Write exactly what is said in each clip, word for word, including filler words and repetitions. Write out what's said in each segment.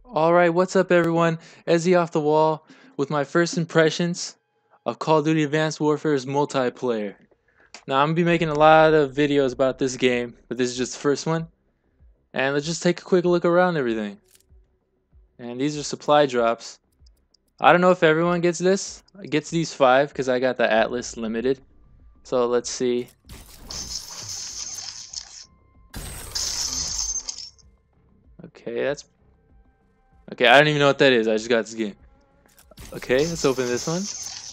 Alright, what's up everyone? Ezzy off the wall with my first impressions of Call of Duty Advanced Warfare's multiplayer. Now I'm going to be making a lot of videos about this game, but this is just the first one. And let's just take a quick look around everything. And these are supply drops. I don't know if everyone gets this. Gets these five because I got the Atlas Limited. So let's see. Okay, that's Okay, I don't even know what that is. I just got this game. Okay, let's open this one.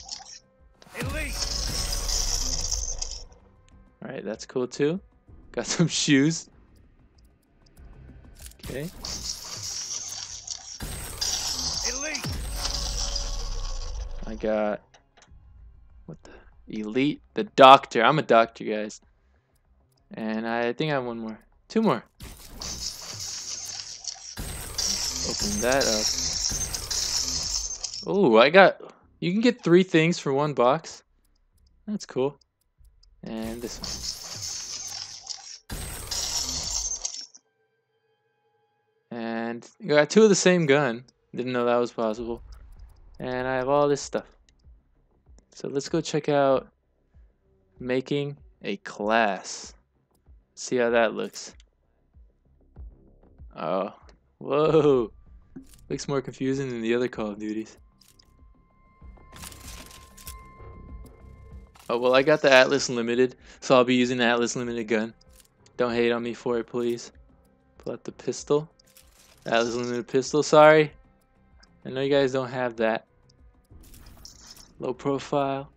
Alright, that's cool too. Got some shoes. Okay. I got what the Elite, the Doctor. I'm a doctor, guys. And I think I have one more. Two more. Open that up. Oh, I got... You can get three things for one box. That's cool. And this one. And you got two of the same gun. Didn't know that was possible. And I have all this stuff. So let's go check out making a class. See how that looks. Oh. Whoa. Looks more confusing than the other Call of Duties. Oh, well, I got the Atlas Limited, so I'll be using the Atlas Limited gun. Don't hate on me for it, please. Pull out the pistol. Atlas Limited pistol, sorry. I know you guys don't have that. Low profile.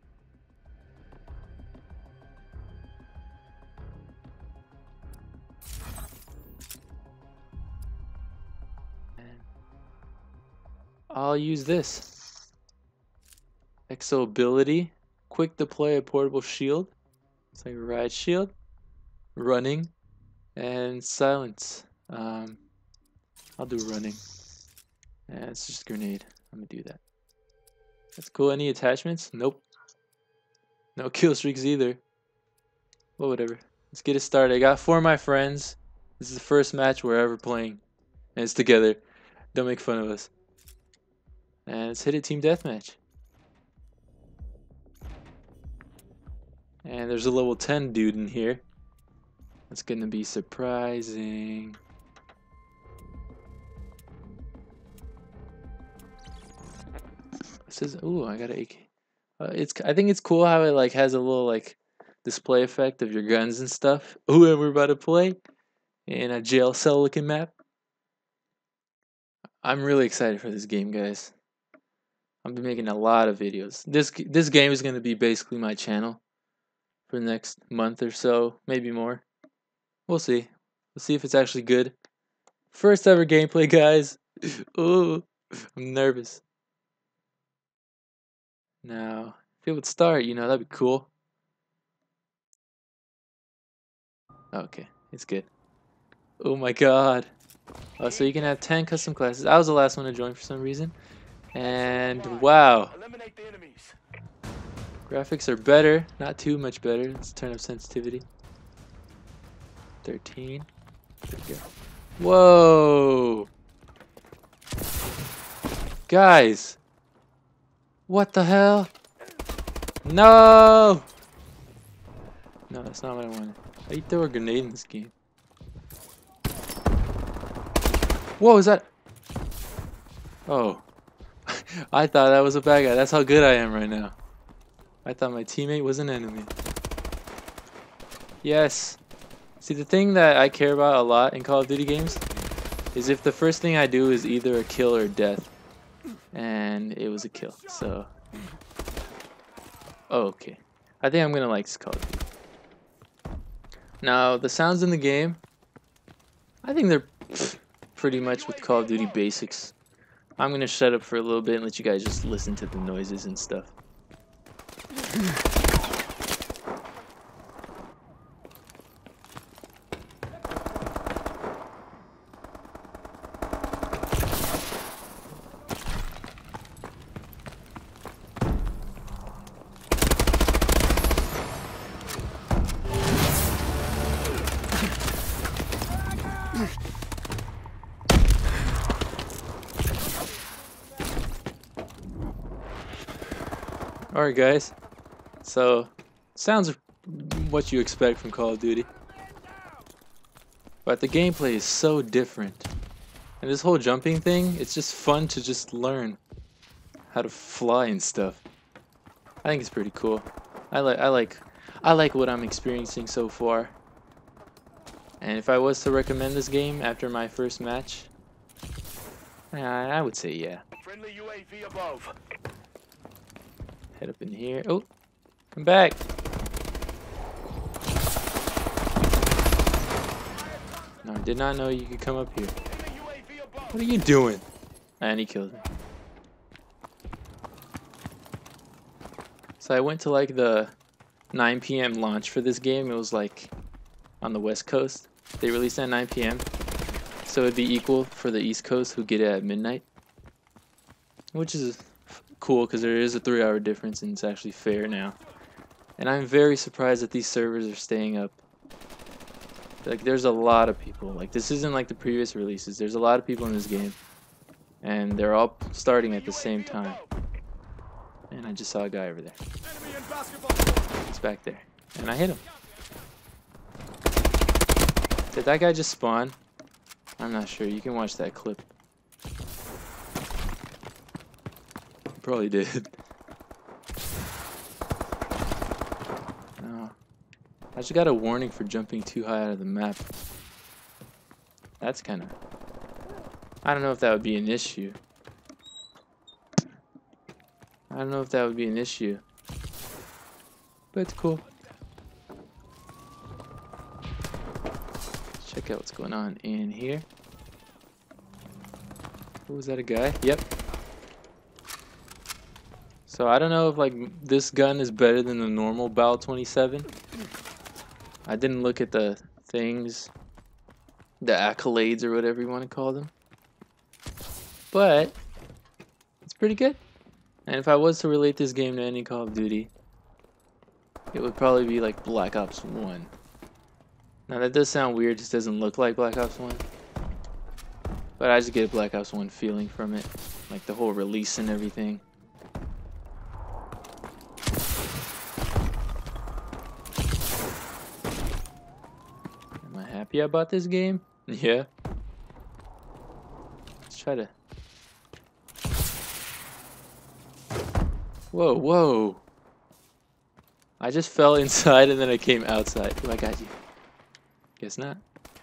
I'll use this. Exo ability. Quick deploy a portable shield. It's like a riot shield. Running. And silence. Um, I'll do running. And it's just grenade. I'm gonna do that. That's cool. Any attachments? Nope. No kill streaks either. Well, whatever. Let's get it started. I got four of my friends. This is the first match we're ever playing. And it's together. Don't make fun of us. And let's hit a team deathmatch. And there's a level ten dude in here. That's gonna be surprising. It says, "Ooh, I got an A K." Uh, it's I think it's cool how it like has a little like display effect of your guns and stuff. Ooh, and we're about to play in a jail cell looking map. I'm really excited for this game, guys. I'll be making a lot of videos. This this game is going to be basically my channel for the next month or so, maybe more. We'll see. We'll see if it's actually good. First ever gameplay, guys. Ooh, I'm nervous. Now, if it would start, you know, that'd be cool. Okay, it's good. Oh my god. Oh, so you can have ten custom classes. I was the last one to join for some reason. And wow, graphics are better, not too much better. Let's turn up sensitivity. thirteen. Whoa, guys, what the hell? No, no, that's not what I wanted. How do you throw a grenade in this game? Whoa, is that? Oh. I thought that was a bad guy. That's how good I am right now. I thought my teammate was an enemy. Yes. See, the thing that I care about a lot in Call of Duty games is if the first thing I do is either a kill or a death. And it was a kill, so... Oh, okay. I think I'm gonna like this Call of Duty. Now, the sounds in the game, I think they're pretty much with Call of Duty basics. I'm gonna shut up for a little bit and let you guys just listen to the noises and stuff. Alright guys, so sounds what you expect from Call of Duty, but the gameplay is so different, and this whole jumping thing, it's just fun to just learn how to fly and stuff. I think it's pretty cool. I like I like I like what I'm experiencing so far. And if I was to recommend this game after my first match, I, I would say yeah. Friendly U A V above. Head up in here. Oh, come back. No, I did not know you could come up here. What are you doing? And he killed me. So I went to like the nine P M launch for this game. It was like on the West Coast. They released at nine P M So it'd be equal for the East Coast who get it at midnight. Which is cool because there is a three hour difference and it's actually fair now. And I'm very surprised that these servers are staying up. Like there's a lot of people. Like this isn't like the previous releases. There's a lot of people in this game. And they're all starting at the same time. And I just saw a guy over there. He's back there. And I hit him. Did that guy just spawn? I'm not sure. You can watch that clip. Probably did. No. I just got a warning for jumping too high out of the map. That's kind of... I don't know if that would be an issue. I don't know if that would be an issue. But it's cool. Check out what's going on in here. Oh, was that a guy? Yep. So I don't know if like this gun is better than the normal Bal twenty-seven. I didn't look at the things, the accolades or whatever you want to call them. But it's pretty good. And if I was to relate this game to any Call of Duty, it would probably be like Black Ops one. Now that does sound weird, it just doesn't look like Black Ops one. But I just get a Black Ops one feeling from it. Like the whole release and everything. Am I happy about this game? Yeah. Let's try to... Whoa, whoa. I just fell inside and then I came outside. Oh, I got you. Guess not.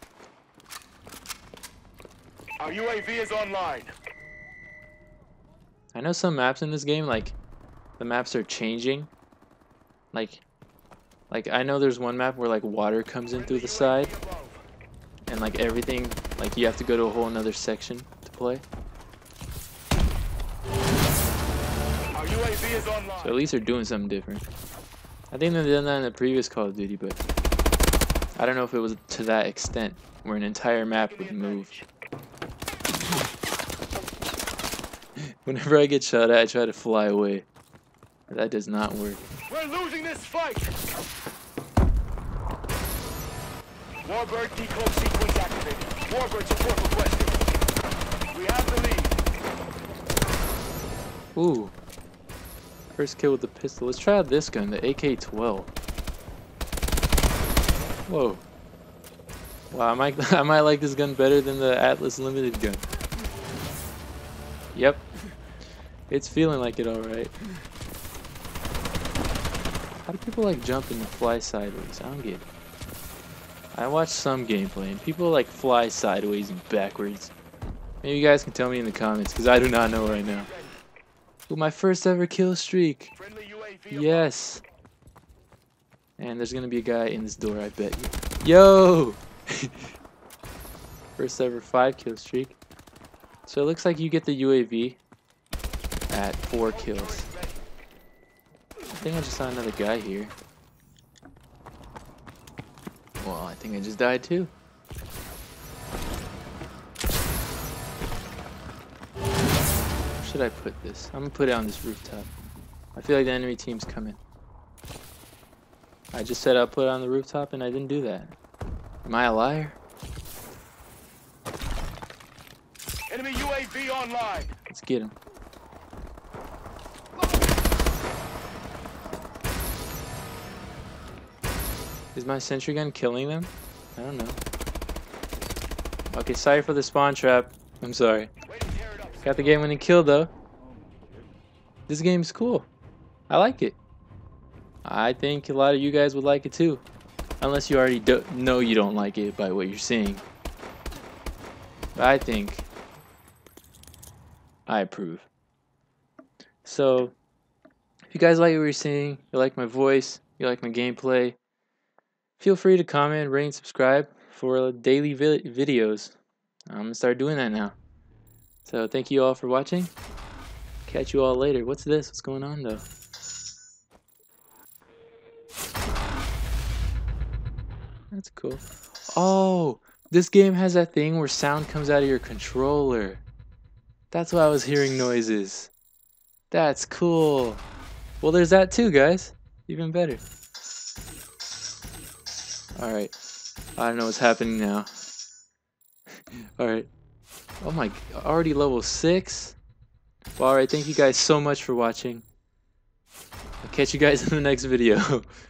Our U A V is online. I know some maps in this game, like, the maps are changing. Like, like I know there's one map where, like, water comes in through the side. And, like, everything, like, you have to go to a whole another section to play. Our U A V is online. So at least they're doing something different. I think they've done that in the previous Call of Duty, but I don't know if it was to that extent, where an entire map would move. Whenever I get shot at, I try to fly away. But that does not work. We're losing this fight. Warbird decode sequence activated. Warbird support requested. We have the lead. Ooh. First kill with the pistol. Let's try out this gun, the A K twelve. Whoa. Wow, I might, I might like this gun better than the Atlas Limited gun. Yep. It's feeling like it alright. How do people like jump and fly sideways? I don't get it. I watched some gameplay and people like fly sideways and backwards. Maybe you guys can tell me in the comments because I do not know right now. Ooh, my first ever kill streak. Yes. And there's gonna be a guy in this door, I bet you. Yo! First ever five kill streak. So it looks like you get the U A V at four kills. I think I just saw another guy here. Well, I think I just died too. Where should I put this? I'm gonna put it on this rooftop. I feel like the enemy team's coming. I just said I'll put it on the rooftop and I didn't do that. Am I a liar? Enemy U A V online. Let's get him. Is my sentry gun killing them? I don't know. Okay, sorry for the spawn trap. I'm sorry. Got the game winning kill though. This game's cool. I like it. I think a lot of you guys would like it too. Unless you already do know you don't like it by what you're seeing. But I think I approve. So, if you guys like what you're seeing, you like my voice, you like my gameplay, feel free to comment, rate, and subscribe for daily vi videos. I'm going to start doing that now. So, thank you all for watching. Catch you all later. What's this? What's going on though? That's cool. Oh, this game has that thing where sound comes out of your controller. That's why I was hearing noises. That's cool. Well, there's that too, guys. Even better. Alright. I don't know what's happening now. Alright. Oh my, already level six? Well, alright, thank you guys so much for watching. I'll catch you guys in the next video.